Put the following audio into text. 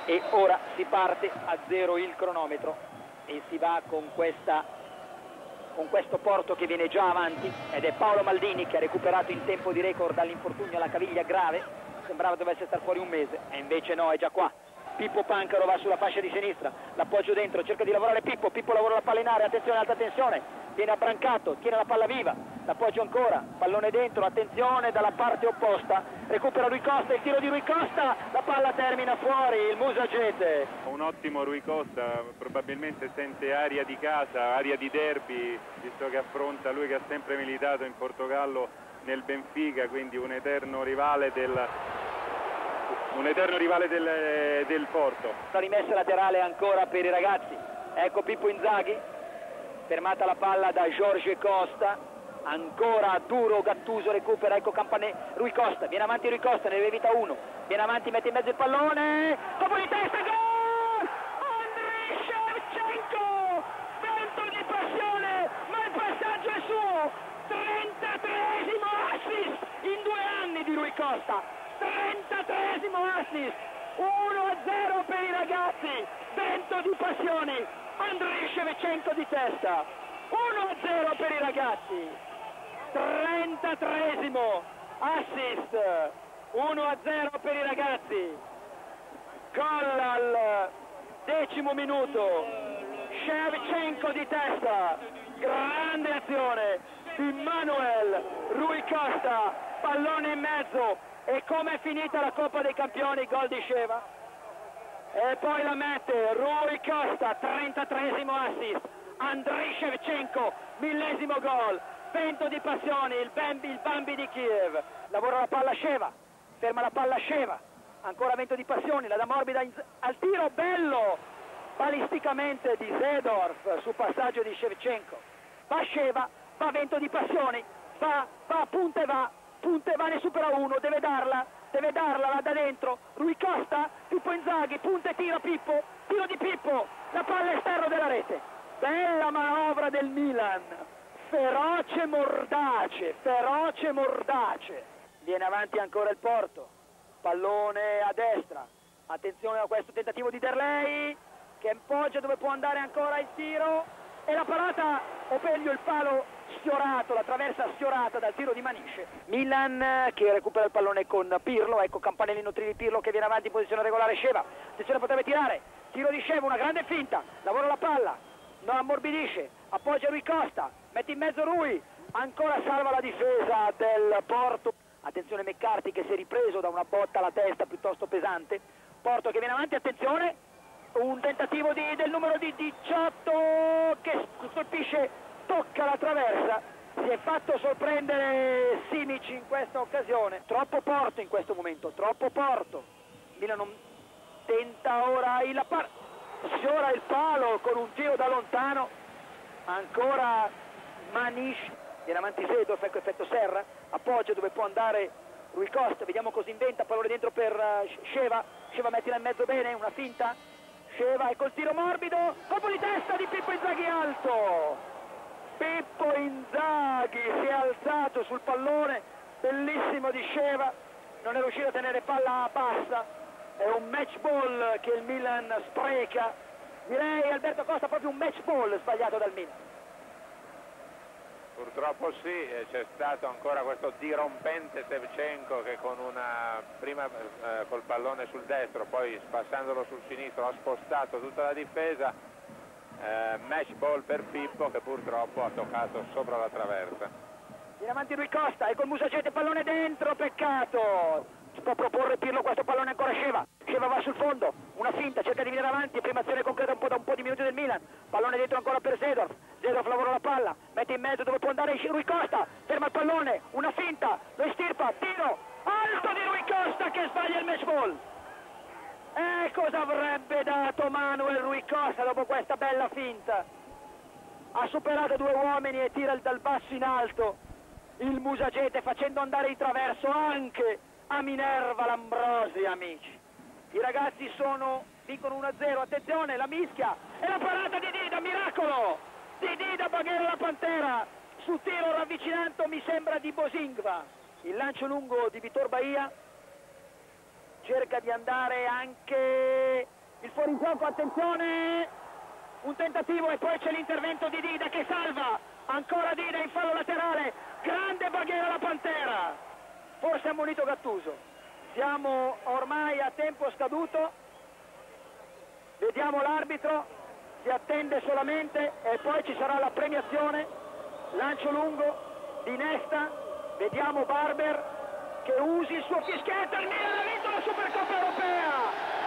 E ora si parte a zero il cronometro e si va con questo Porto che viene già avanti, ed è Paolo Maldini che ha recuperato in tempo di record dall'infortunio alla caviglia grave. Sembrava dovesse star fuori un mese e invece no, è già qua. Pippo Pancaro va sulla fascia di sinistra, l'appoggio dentro, cerca di lavorare Pippo lavora la palla in area, attenzione, alta tensione, viene abbrancato, tiene la palla viva, l'appoggio ancora, pallone dentro, attenzione dalla parte opposta, recupera Rui Costa, il tiro di Rui Costa, la palla termina fuori, il Musagete. Un ottimo Rui Costa, probabilmente sente aria di casa, aria di derby, visto che affronta lui che ha sempre militato in Portogallo nel Benfica, quindi un eterno rivale del Porto. La rimessa laterale ancora per i ragazzi, ecco Pippo Inzaghi, fermata la palla da Jorge Costa, ancora duro Gattuso, recupera, ecco Rui Costa, viene avanti Rui Costa, ne evita uno, viene avanti, mette in mezzo il pallone, colpo di testa, gol! Andriy Shevchenko, vento di passione, ma il passaggio è suo, 33esimo assist in 2 anni di Rui Costa. 33esimo assist, 1-0 per i ragazzi, vento di passioni, Andriy Shevchenko di testa, 1-0 per i ragazzi, 33esimo assist, 1-0 per i ragazzi, gol al 10° minuto, Shevchenko di testa, grande azione di Manuel Rui Costa, pallone in mezzo. E come è finita la Coppa dei Campioni, gol di Sheva, e poi la mette Rui Costa, 33esimo assist, Andriy Shevchenko, 1000esimo gol, vento di passioni, il Bambi di Kiev, lavora la palla Sheva, ferma la palla Sheva, ancora vento di passioni, la dà morbida al tiro, bello, balisticamente di Zedorf sul passaggio di Shevchenko, va Sheva, va vento di passioni, va, punta e va, ne supera uno, deve darla, la da dentro, Rui Costa, Pippo Inzaghi, punta e tira Pippo, tiro di Pippo, la palla esterno della rete, bella manovra del Milan, feroce mordace, viene avanti ancora il Porto, pallone a destra, attenzione a questo tentativo di Derlei, che appoggia dove può andare ancora il tiro, e la parata, o peggio il palo sfiorato, la traversa sfiorata dal tiro di Maniche. Milan che recupera il pallone con Pirlo, ecco Campanellino Trivi Pirlo che viene avanti in posizione regolare Sheva, attenzione potrebbe tirare, tiro di Sheva, una grande finta, lavora la palla, non ammorbidisce, appoggia Rui Costa, mette in mezzo Rui, ancora salva la difesa del Porto, attenzione McCarthy che si è ripreso da una botta alla testa piuttosto pesante, Porto che viene avanti, attenzione, un tentativo del numero di 18 che colpisce, tocca la traversa, si è fatto sorprendere Simic in questa occasione, troppo Porto in questo momento, troppo Porto, Milan non tenta ora sfiora il palo con un tiro da lontano, ancora Maniche, viene avanti Zedorf, ecco effetto serra, appoggia dove può andare Rui Costa, vediamo cosa inventa, pallone dentro per Sheva, mettila in mezzo bene, una finta, Sheva e col tiro morbido, colpo di testa di Pippo Inzaghi alto, Pippo Inzaghi si è alzato sul pallone, bellissimo di Sheva, non è riuscito a tenere palla bassa, è un match ball che il Milan spreca, direi Alberto Costa proprio un match ball sbagliato dal Milan. Purtroppo sì, c'è stato ancora questo dirompente Shevchenko che con prima col pallone sul destro, poi spassandolo sul sinistro ha spostato tutta la difesa, match ball per Pippo che purtroppo ha toccato sopra la traversa. Viene avanti Rui Costa e col Musagete pallone dentro, peccato, si può proporre Pirlo questo pallone ancora Sheva va sul fondo, una finta, cerca di venire avanti, prima azione concreta da un po' di minuti del Milan, pallone dentro ancora per Zedorf lavora la palla, mette in mezzo dove può andare Rui Costa, ferma il pallone, una finta, lo estirpa, tiro, alto di Rui Costa che sbaglia il match ball. E cosa avrebbe dato Manuel Rui Costa dopo questa bella finta? Ha superato 2 uomini e tira dal basso in alto il Musagete facendo andare in traverso anche a Minerva L'Ambrosi, amici. I ragazzi vincono 1-0, attenzione, la mischia e la parata di Dida, miracolo! Di Dida Baghera la Pantera, su tiro ravvicinato mi sembra di Bosingva. Il lancio lungo di Vitor Bahia, cerca di andare anche in gioco, attenzione, un tentativo e poi c'è l'intervento di Dida che salva, ancora Dida in fallo laterale, grande Baghera la Pantera, forse ha ammonito Gattuso, siamo ormai a tempo scaduto, vediamo l'arbitro, si attende solamente e poi ci sarà la premiazione, lancio lungo di Nesta, vediamo Barber che usi il suo fischietto, il Milan ha vinto la Supercoppa Europea,